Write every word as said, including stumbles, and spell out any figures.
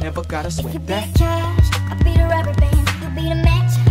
never gotta If you sweat be that. the cash, I'll be the rubber band. You be the match,